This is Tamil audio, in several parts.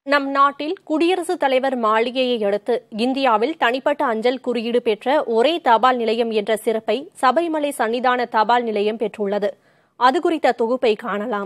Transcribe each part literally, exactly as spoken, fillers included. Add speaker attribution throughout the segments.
Speaker 1: நம் நாட்டில் குடியரசுத் தலைவர் மாளிகையை அடுத்து இந்தியாவில் தனிப்பட்ட அஞ்சல் குறியீடு பெற்ற ஒரே தபால் நிலையம் என்ற சிறப்பை சபரிமலை சன்னிதான தபால் நிலையம் பெற்றுள்ளது. அது குறித்த தொகுப்பை காணலாம்.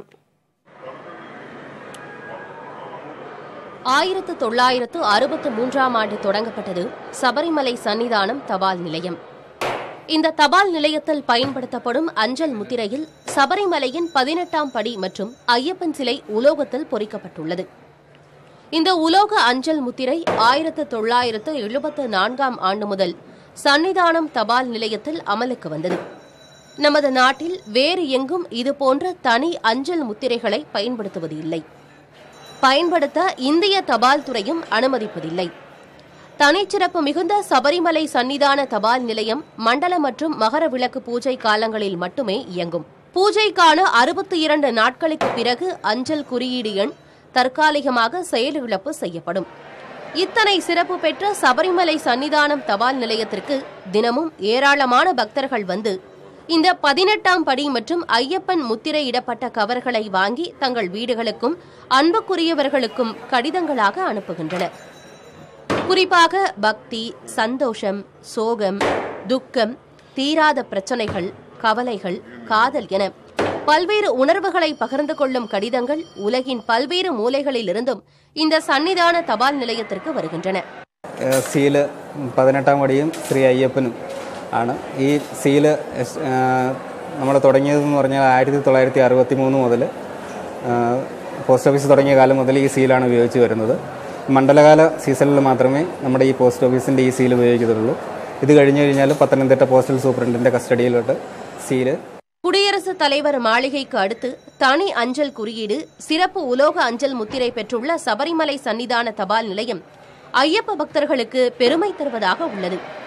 Speaker 2: ஆயிரத்து தொள்ளாயிரத்து அறுபத்து மூன்றாம் ஆண்டு தொடங்கப்பட்டது சபரிமலை சன்னிதானம் தபால் நிலையம். இந்த தபால் நிலையத்தில் பயன்படுத்தப்படும் அஞ்சல் முத்திரையில் சபரிமலையின் பதினெட்டாம் படி மற்றும் ஐயப்பன் சிலை உலோகத்தில் பொறிக்கப்பட்டுள்ளது. இந்த உலோக அஞ்சல் முத்திரை ஆயிரத்து தொள்ளாயிரத்து எழுபத்து நான்காம் ஆண்டு முதல் சன்னிதானம் தபால் நிலையத்தில் அமலுக்கு வந்தது. நமது நாட்டில் வேறு எங்கும் இதுபோன்ற தனி அஞ்சல் முத்திரைகளை பயன்படுத்துவது இல்லை. பயன்படுத்த இந்திய தபால் துறையும் அனுமதிப்பதில்லை. தனிச்சிறப்பு மிகுந்த சபரிமலை சன்னிதான தபால் நிலையம் மண்டல மற்றும் மகர விளக்கு பூஜை காலங்களில் மட்டுமே இயங்கும். பூஜைக்கான அறுபத்தி இரண்டு நாட்களுக்கு பிறகு அஞ்சல் குறியீடு எண் தற்காலிகமாக செயலிழப்பு செய்யப்படும். இத்தனை சிறப்பு பெற்ற சபரிமலை சன்னிதானம் தபால் நிலையத்திற்கு தினமும் ஏராளமான பக்தர்கள் வந்து இந்த பதினெட்டாம் படி மற்றும் ஐயப்பன் முத்திரை இடப்பட்ட கவர்களை வாங்கி தங்கள் வீடுகளுக்கும் அன்புக்குரியவர்களுக்கும் கடிதங்களாக அனுப்புகின்றனர். குறிப்பாக பக்தி, சந்தோஷம், சோகம், துக்கம், தீராத பிரச்சனைகள், கவலைகள், காதல் என பல்வேறு உணர்வுகளை பகிர்ந்து கொள்ளும் கடிதங்கள் உலகின் பல்வேறு மூலைகளில் இருந்தும் இந்த சன்னிதான தபால் நிலையத்திற்கு வருகின்றன.
Speaker 3: സീല് പതിനെട്ടാം പടിയും ശ്രീ അയ്യപ്പനും ആണ്. ഈ സീല് നമ്മൾ തുടങ്ങിയതെന്ന് പറഞ്ഞാൽ ആയിരത്തി തൊള്ളായിരത്തി അറുപത്തി മൂന്ന് മുതൽ പോസ്റ്റ് ഓഫീസ് തുടങ്ങിയ കാലം മുതൽ ഈ സീലാണ് ഉപയോഗിച്ച് വരുന്നത്. മണ്ഡലകാല സീസണിൽ മാത്രമേ നമ്മുടെ ഈ പോസ്റ്റ് ഓഫീസിൻ്റെ ഈ സീൽ ഉപയോഗിക്കത്തുള്ളൂ. ഇത് കഴിഞ്ഞു കഴിഞ്ഞാൽ പത്തനംതിട്ട പോസ്റ്റൽ സൂപ്രണ്ടിൻ്റെ കസ്റ്റഡിയിലോട്ട് സീല്.
Speaker 2: குடியரசுத் தலைவர் மாளிகைக்கு அடுத்து தனி அஞ்சல் குறியீடு, சிறப்பு உலோக அஞ்சல் முத்திரை பெற்றுள்ள சபரிமலை சன்னிதான தபால் நிலையம் ஐயப்ப பக்தர்களுக்கு பெருமை தருவதாக உள்ளது.